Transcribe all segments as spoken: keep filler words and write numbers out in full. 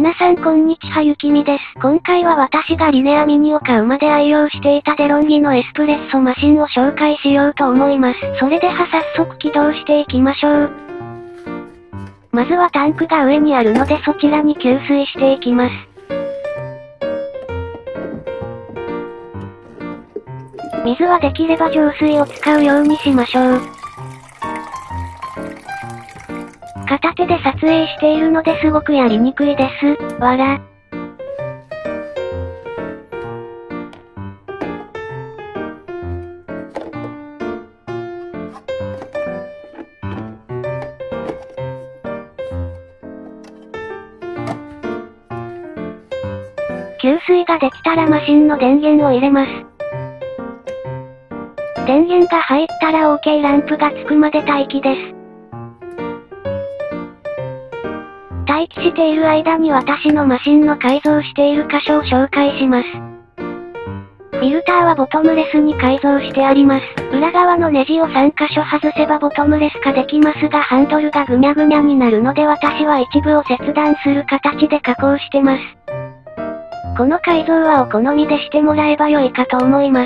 皆さんこんにちは、ゆきみです。今回は私がリネアミニを買うまで愛用していたデロンギのエスプレッソマシンを紹介しようと思います。それでは早速起動していきましょう。まずはタンクが上にあるのでそちらに給水していきます。水はできれば浄水を使うようにしましょう。片手で撮影しているのですごくやりにくいです。わら。給水ができたらマシンの電源を入れます。電源が入ったら OK ランプがつくまで待機です。待機している間に私のマシンの改造している箇所を紹介します。フィルターはボトムレスに改造してあります。裏側のネジをさん箇所外せばボトムレス化できますがハンドルがぐにゃぐにゃになるので私は一部を切断する形で加工してます。この改造はお好みでしてもらえば良いかと思います。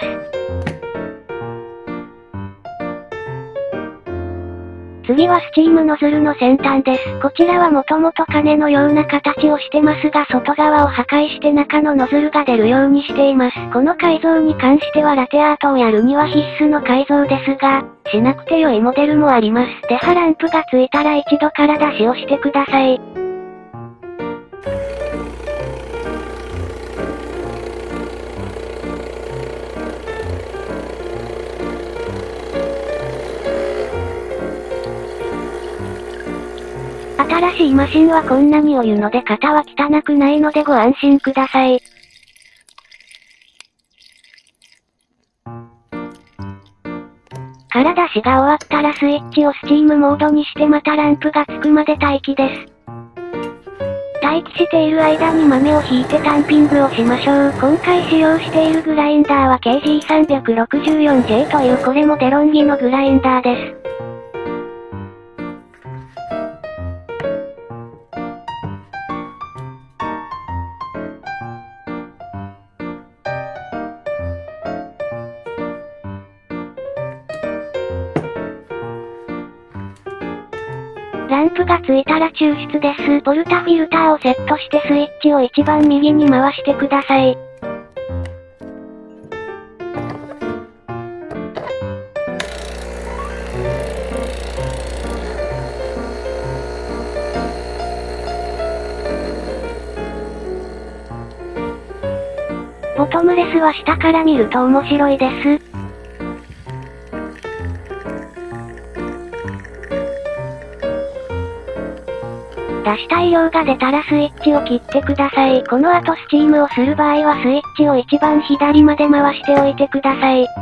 次はスチームノズルの先端です。こちらはもともと金のような形をしてますが外側を破壊して中のノズルが出るようにしています。この改造に関してはラテアートをやるには必須の改造ですが、しなくて良いモデルもあります。ではランプがついたら一度空出しをしてください。新しいマシンはこんなにお湯の出方は汚くないのでご安心ください。空出しが終わったらスイッチをスチームモードにしてまたランプがつくまで待機です。待機している間に豆をひいてタンピングをしましょう。今回使用しているグラインダーは ケージーさんろくよんジェー というこれもデロンギのグラインダーです。ランプがついたら抽出です。ボルタフィルターをセットしてスイッチを一番右に回してください。ボトムレスは下から見ると面白いです。出したい量が出たらスイッチを切ってください。この後スチームをする場合はスイッチを一番左まで回しておいてください。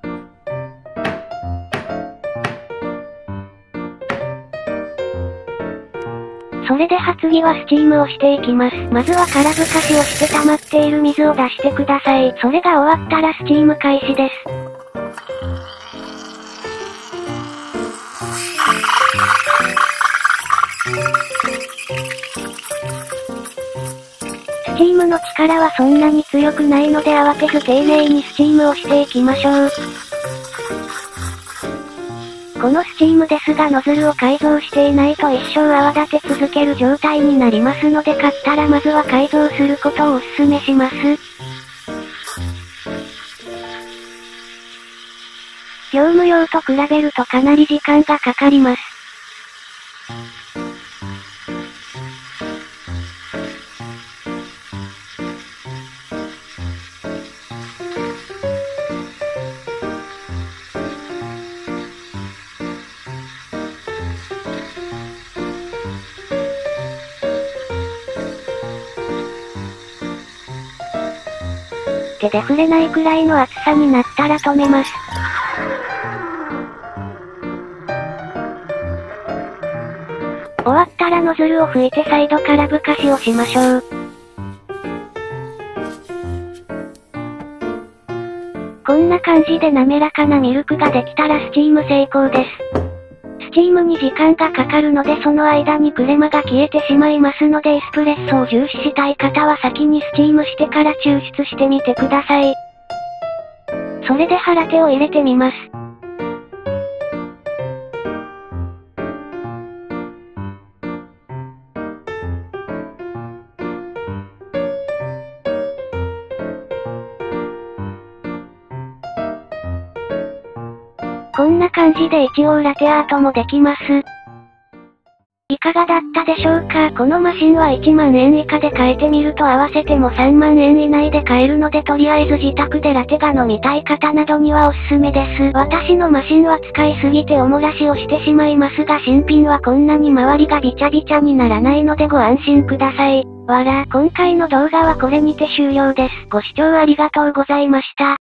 それでは次はスチームをしていきます。まずは空ぶかしをして溜まっている水を出してください。それが終わったらスチーム開始です。スチームの力はそんなに強くないので慌てず丁寧にスチームをしていきましょう。このスチームですがノズルを改造していないと一生泡立て続ける状態になりますので買ったらまずは改造することをお勧めします。業務用と比べるとかなり時間がかかります。手で触れないくらいの厚さになったら止めます。終わったらノズルを拭いて再度空ぶかしをしましょう。こんな感じで滑らかなミルクができたらスチーム成功です。スチームに時間がかかるのでその間にクレマが消えてしまいますのでエスプレッソを重視したい方は先にスチームしてから抽出してみてください。それで腹手を入れてみます。こんな感じで一応ラテアートもできます。いかがだったでしょうか。このマシンはいちまんえん以下で買えてみると合わせてもさんまんえん以内で買えるのでとりあえず自宅でラテが飲みたい方などにはおすすめです。私のマシンは使いすぎておもらしをしてしまいますが新品はこんなに周りがビチャビチャにならないのでご安心ください。わら、今回の動画はこれにて終了です。ご視聴ありがとうございました。